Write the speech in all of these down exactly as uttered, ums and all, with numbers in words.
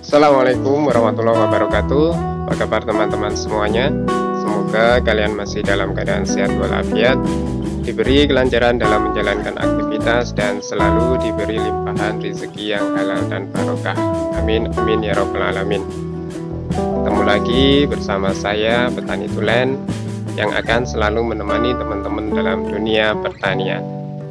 Assalamualaikum warahmatullahi wabarakatuh. Apa kabar teman-teman semuanya? Semoga kalian masih dalam keadaan sehat walafiat, diberi kelancaran dalam menjalankan aktivitas, dan selalu diberi limpahan rezeki yang halal dan barokah. Amin amin ya robbal alamin. Ketemu lagi bersama saya, Petani Tulen, yang akan selalu menemani teman-teman dalam dunia pertanian.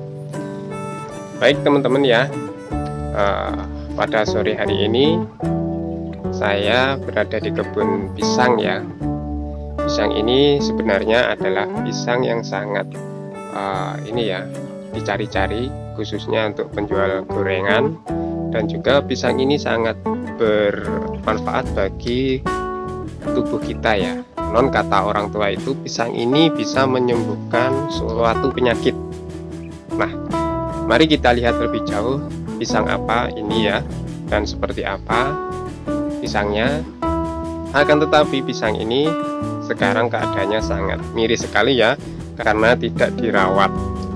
Baik teman-teman ya, uh, pada sore hari ini saya berada di kebun pisang ya. Pisang ini sebenarnya adalah pisang yang sangat uh, ini ya dicari-cari, khususnya untuk penjual gorengan, dan juga pisang ini sangat bermanfaat bagi tubuh kita ya. Non kata orang tua itu pisang ini bisa menyembuhkan suatu penyakit. Nah, mari kita lihat lebih jauh pisang apa ini ya, dan seperti apa pisangnya. Akan tetapi pisang ini sekarang keadaannya sangat miris sekali ya, karena tidak dirawat.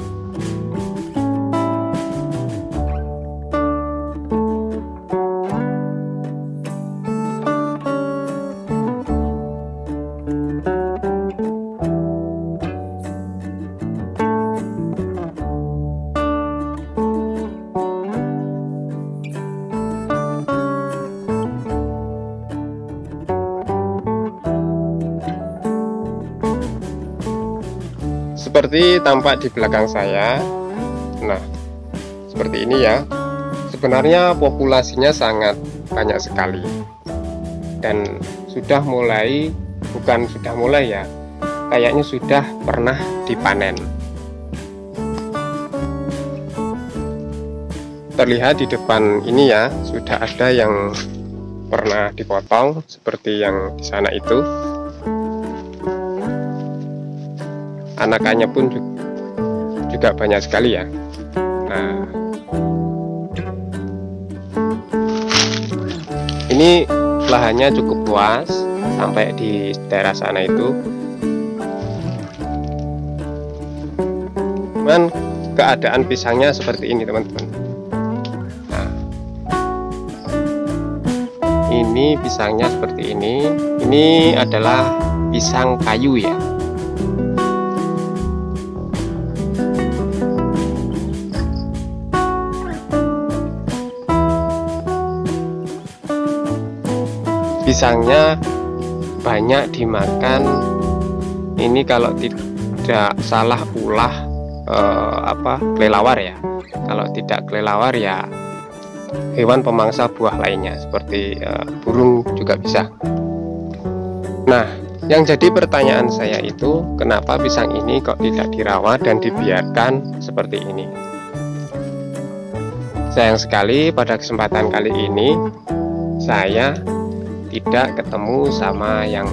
Seperti tampak di belakang saya. Nah, seperti ini ya. Sebenarnya populasinya sangat banyak sekali, dan sudah mulai, bukan sudah mulai ya, kayaknya sudah pernah dipanen. Terlihat di depan ini ya, sudah ada yang pernah dipotong seperti yang di sana itu. Anakannya pun juga banyak sekali ya. Nah, ini lahannya cukup luas sampai di daerah sana itu. Cuman keadaan pisangnya seperti ini teman-teman. Nah, ini pisangnya seperti ini. Ini adalah pisang kayu ya. Pisangnya banyak dimakan. Ini kalau tidak salah ulah eh, apa kelelawar ya. Kalau tidak kelelawar ya hewan pemangsa buah lainnya seperti eh, burung juga bisa. Nah, yang jadi pertanyaan saya itu, kenapa pisang ini kok tidak dirawat dan dibiarkan seperti ini? Sayang sekali pada kesempatan kali ini saya tidak ketemu sama yang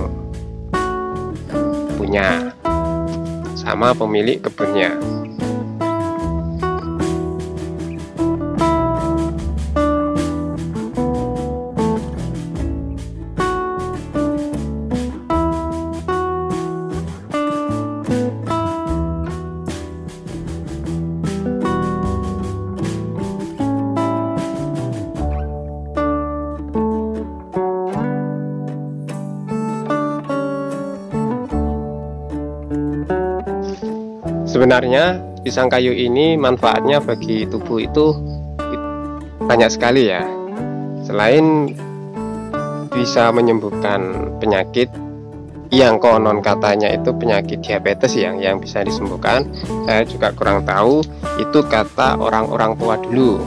punya, sama pemilik kebunnya. Sebenarnya pisang kayu ini manfaatnya bagi tubuh itu banyak sekali ya. Selain bisa menyembuhkan penyakit yang konon katanya itu penyakit diabetes yang yang bisa disembuhkan, saya juga kurang tahu, itu kata orang-orang tua dulu.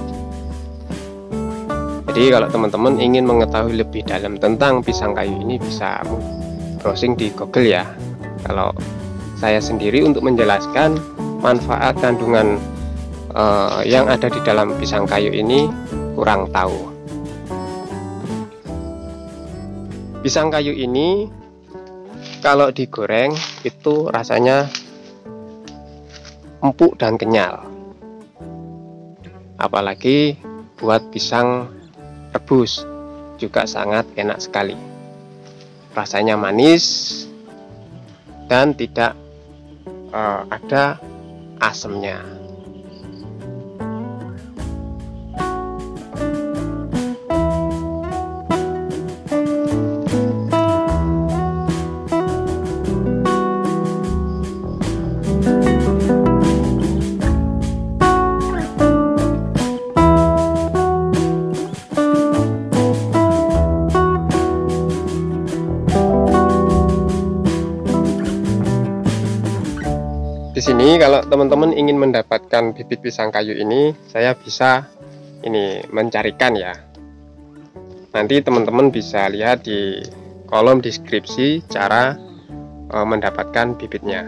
Jadi kalau teman-teman ingin mengetahui lebih dalam tentang pisang kayu ini, bisa browsing di Google ya. Kalau saya sendiri untuk menjelaskan manfaat kandungan uh, yang ada di dalam pisang kayu ini kurang tahu. Pisang kayu ini kalau digoreng itu rasanya empuk dan kenyal. Apalagi buat pisang rebus juga sangat enak sekali. Rasanya manis dan tidak Uh, ada asemnya. sini kalau teman-teman ingin mendapatkan bibit pisang kayu ini, saya bisa ini mencarikan ya. Nanti teman-teman bisa lihat di kolom deskripsi cara e, mendapatkan bibitnya.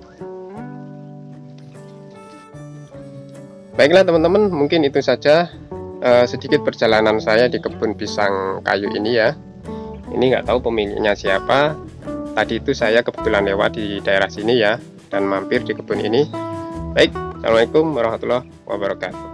Baiklah teman-teman, mungkin itu saja e, sedikit perjalanan saya di kebun pisang kayu ini ya. Ini nggak tahu pemiliknya siapa. Tadi itu saya kebetulan lewat di daerah sini ya, dan mampir di kebun ini. Baik, assalamualaikum warahmatullahi wabarakatuh.